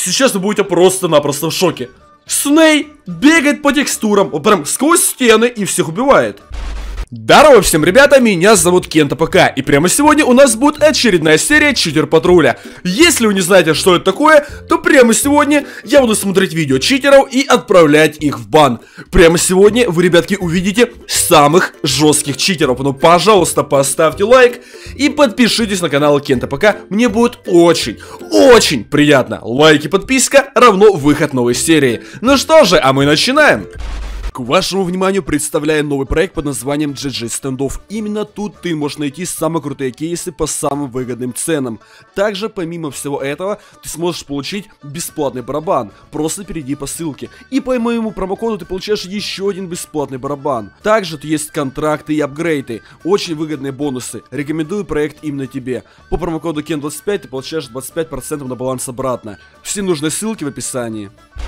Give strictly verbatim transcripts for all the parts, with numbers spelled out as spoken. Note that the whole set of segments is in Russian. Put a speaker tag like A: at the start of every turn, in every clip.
A: Сейчас вы будете просто-напросто в шоке. Сней бегает по текстурам, вот прям сквозь стены и всех убивает. Здорово всем, ребята, меня зовут Кента ПК, и прямо сегодня у нас будет очередная серия Читер Патруля. Если вы не знаете, что это такое, то прямо сегодня я буду смотреть видео читеров и отправлять их в бан. Прямо сегодня вы, ребятки, увидите самых жестких читеров. Ну, пожалуйста, поставьте лайк и подпишитесь на канал Кента ПК, мне будет очень, очень приятно. Лайк и подписка равно выход новой серии. Ну что же, а мы начинаем. К вашему вниманию представляю новый проект под названием джи джи Standoff. Именно тут ты можешь найти самые крутые кейсы по самым выгодным ценам. Также, помимо всего этого, ты сможешь получить бесплатный барабан. Просто перейди по ссылке. И по моему промокоду ты получаешь еще один бесплатный барабан. Также тут есть контракты и апгрейды. Очень выгодные бонусы. Рекомендую проект именно тебе. По промокоду кен двадцать пять ты получаешь двадцать пять процентов на баланс обратно. Все нужные ссылки в описании.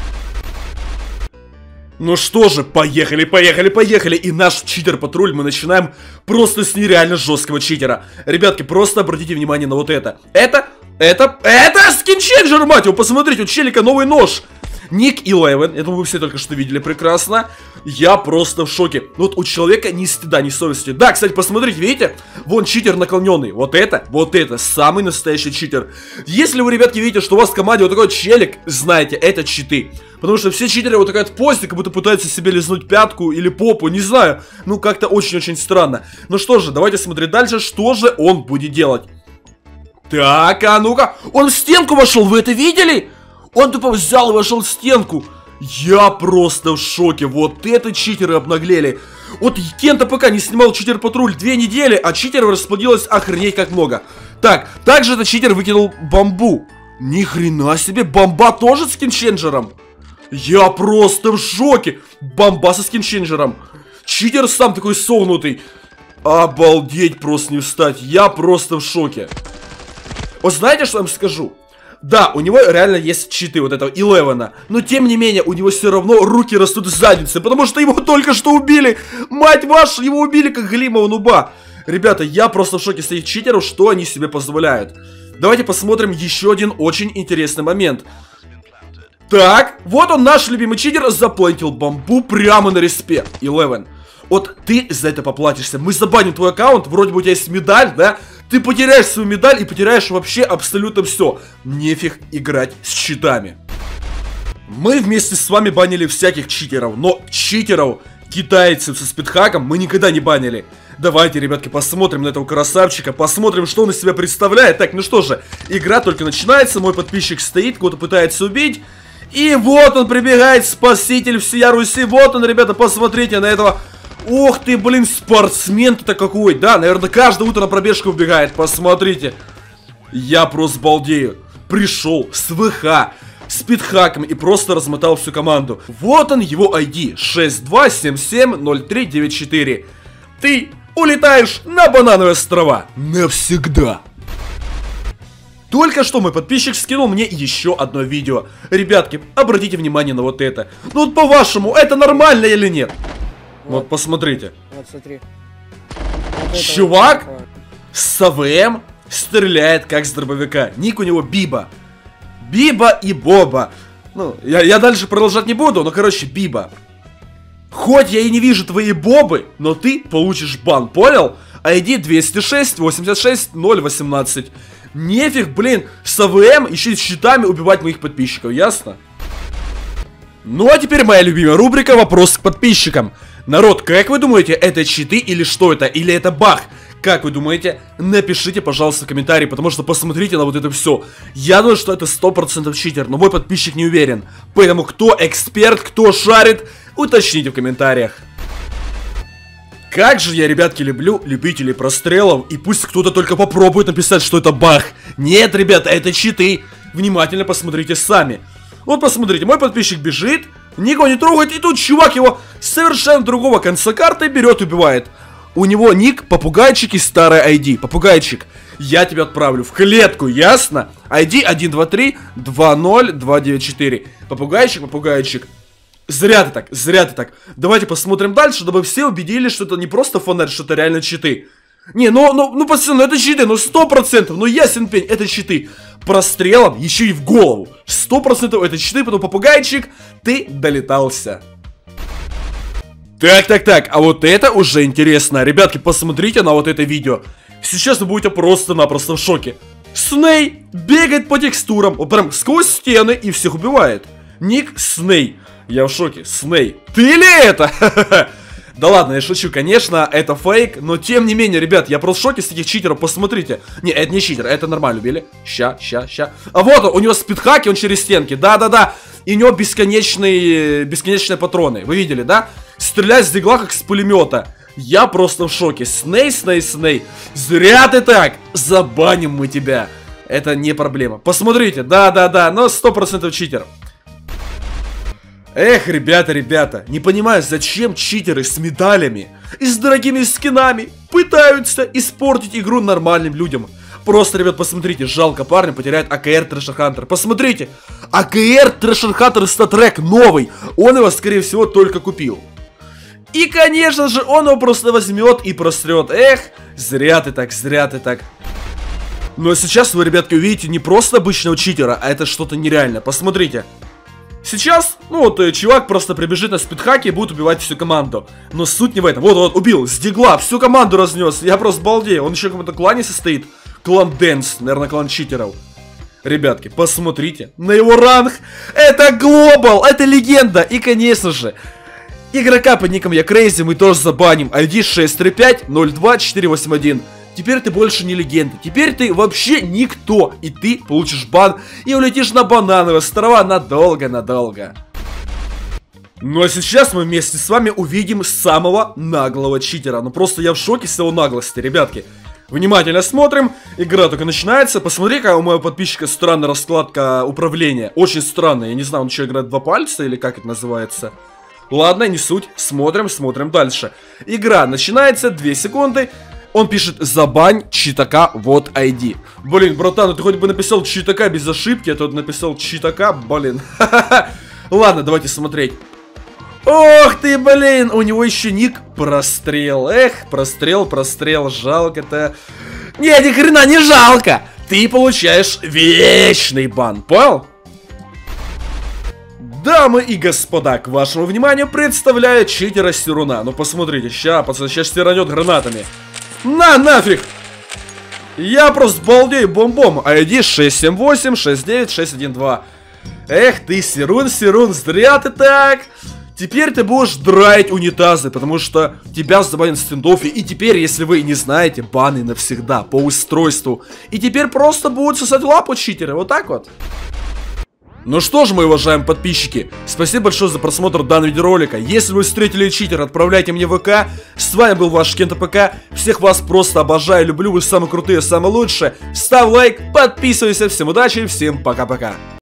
A: Ну что же, поехали, поехали, поехали. И наш читер-патруль мы начинаем просто с нереально жесткого читера. Ребятки, просто обратите внимание на вот это. Это, это, это скинченджер, мать его, посмотрите, у челика новый нож. Ник одиннадцать, я думаю, вы все только что видели прекрасно. Я просто в шоке. Вот у человека ни стыда, ни совести. Да, кстати, посмотрите, видите? Вон читер наклоненный. Вот это, вот это, самый настоящий читер. Если вы, ребятки, видите, что у вас в команде вот такой челик, знаете, это читы. Потому что все читеры вот такая позе, как будто пытаются себе лизнуть пятку или попу, не знаю. Ну, как-то очень-очень странно. Ну что же, давайте смотреть дальше, что же он будет делать. Так, а ну-ка. Он в стенку вошел, вы это видели? Он тупо взял и вошел в стенку. Я просто в шоке. Вот это читеры обнаглели. Вот Кента ПК не снимал читер патруль две недели, а читеров расплодилось охренеть как много. Так, также этот читер выкинул бомбу. Ни хрена себе, бомба тоже с скинченджером. Я просто в шоке. Бомба со скинченджером. Читер сам такой согнутый. Обалдеть, просто не встать. Я просто в шоке. Вот знаете, что я вам скажу? Да, у него реально есть читы вот этого одиннадцать, но тем не менее у него все равно руки растут в заднице, потому что его только что убили. Мать вашу, его убили как глимого нуба. Ребята, я просто в шоке с этих читеров, что они себе позволяют. Давайте посмотрим еще один очень интересный момент. Так, вот он, наш любимый читер, заплантил бомбу прямо на респе. одиннадцать. Вот ты за это поплатишься. Мы забаним твой аккаунт, вроде бы у тебя есть медаль, да? Ты потеряешь свою медаль и потеряешь вообще абсолютно все. Нефиг играть с читами. Мы вместе с вами банили всяких читеров, но читеров, китайцев со спидхаком мы никогда не банили. Давайте, ребятки, посмотрим на этого красавчика, посмотрим, что он из себя представляет. Так, ну что же, игра только начинается, мой подписчик стоит, кого-то пытается убить. И вот он прибегает, спаситель всея Руси. Вот он, ребята, посмотрите на этого. Ох ты, блин, спортсмен-то какой. Да, наверное, каждое утро на пробежку убегает. Посмотрите. Я просто балдею. Пришел с ВХ, с питхаком и просто размотал всю команду. Вот он, его ай ди шесть два семь семь ноль три девять четыре. Ты улетаешь на Банановые острова. Навсегда. Только что мой подписчик скинул мне еще одно видео. Ребятки, обратите внимание на вот это. Ну вот по-вашему, это нормально или нет? Вот, вот посмотрите.
B: Вот смотри.
A: Вот чувак вот с АВМ стреляет как с дробовика. Ник у него Биба. Биба и Боба. Ну, я, я дальше продолжать не буду, но короче, Биба. Хоть я и не вижу твои бобы, но ты получишь бан, понял? ай ди двести шесть восемьдесят шесть ноль восемнадцать. Нефиг, блин, с АВМ еще и с щитами убивать моих подписчиков, ясно? Ну а теперь моя любимая рубрика «Вопрос к подписчикам». Народ, как вы думаете, это читы или что это? Или это баг? Как вы думаете? Напишите, пожалуйста, в комментарии, потому что посмотрите на вот это все. Я думаю, что это сто процентов читер, но мой подписчик не уверен. Поэтому кто эксперт, кто шарит, уточните в комментариях. Как же я, ребятки, люблю любителей прострелов, и пусть кто-то только попробует написать, что это баг. Нет, ребята, это читы. Внимательно посмотрите сами. Вот посмотрите, мой подписчик бежит, никого не трогает, и тут чувак его с совершенно другого конца карты берет и убивает. У него ник попугайчик и старый ай ди. Попугайчик, я тебя отправлю в клетку, ясно? ай ди один два три два ноль два девять четыре. Попугайчик, попугайчик. Зря ты так, зря ты так. Давайте посмотрим дальше, дабы все убедились, что это не просто фонарь, что это реально читы. Не, ну, ну, ну, пацаны, ну это читы, ну сто процентов, ну ясен пень, это читы. Прострелом еще и в голову. Сто процентов это читы, потом попугайчик, ты долетался. Так, так, так, а вот это уже интересно. Ребятки, посмотрите на вот это видео. Сейчас вы будете просто-напросто в шоке. Сней бегает по текстурам, вот прям сквозь стены и всех убивает. Ник Сней. Я в шоке. Сней. Ты ли это? Да ладно, я шучу, конечно, это фейк, но тем не менее, ребят, я просто в шоке с этих читеров, посмотрите. Не, это не читер, это нормально, убили. Ща, ща, ща. А вот он, у него спидхаки, он через стенки, да-да-да. И у него бесконечные, бесконечные патроны, вы видели, да? Стрелять с дигла, как с пулемета. Я просто в шоке. Сней, Сней, Сней. Зря ты так. Забаним мы тебя. Это не проблема. Посмотрите, да-да-да, но сто процентов читер. Эх, ребята, ребята, не понимаю, зачем читеры с медалями и с дорогими скинами пытаются испортить игру нормальным людям. Просто, ребят, посмотрите, жалко, парня потеряет АКР Treasure Hunter. Посмотрите, АКР Treasure Hunter статрек новый, он его, скорее всего, только купил. И, конечно же, он его просто возьмет и прострет. Эх, зря ты так, зря ты так. Но сейчас вы, ребятки, увидите не просто обычного читера, а это что-то нереальное. Посмотрите. Сейчас, ну вот, чувак просто прибежит на спидхаке и будет убивать всю команду. Но суть не в этом. Вот, вот, убил, с дигла, всю команду разнес. Я просто балдею. Он еще в каком-то клане состоит. Клан Дэнс, наверное, клан читеров. Ребятки, посмотрите на его ранг. Это глобал, это легенда. И, конечно же, игрока под ником Я Крейзи мы тоже забаним. ай ди шесть три пять ноль два четыре восемь один. Теперь ты больше не легенда. Теперь ты вообще никто. И ты получишь бан и улетишь на банановые острова надолго-надолго. Ну а сейчас мы вместе с вами увидим самого наглого читера. Ну просто я в шоке с его наглости, ребятки. Внимательно смотрим. Игра только начинается. Посмотри, какая у моего подписчика странная раскладка управления. Очень странная. Я не знаю, он что, играет два пальца или как это называется. Ладно, не суть. Смотрим, смотрим дальше. Игра начинается. две секунды. Он пишет: забань читака, вот ай ди. Блин, братан, ну ты хоть бы написал читака без ошибки, а тут написал читака, блин. Ладно, давайте смотреть. Ох ты, блин, у него еще ник прострел. Эх, прострел, прострел, жалко-то. Не, ни хрена не жалко. Ты получаешь вечный бан, понял? Дамы и господа, к вашему вниманию представляю читера Сируна. Ну посмотрите, ща, пацан, сейчас стиранет гранатами. На, нафиг! Я просто балдею бомбом. ай ди шесть семь восемь шесть девять шесть один два. Эх ты, Сирун, Сирун, зря ты так. Теперь ты будешь драить унитазы, потому что тебя забанят в стендофе. И теперь, если вы не знаете, баны навсегда по устройству. И теперь просто будут сосать лапу читеры, вот так вот. Ну что ж, мои уважаемые подписчики, спасибо большое за просмотр данного видеоролика. Если вы встретили читера, отправляйте мне в ВК. С вами был ваш Кента ПК. Всех вас просто обожаю, люблю, вы самые крутые, самые лучшие. Ставь лайк, подписывайся, всем удачи, всем пока-пока.